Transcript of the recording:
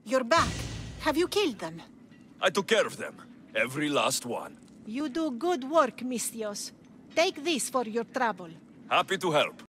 You're back. Have you killed them? I took care of them. Every last one. You do good work, Mistios. Take this for your trouble. Happy to help.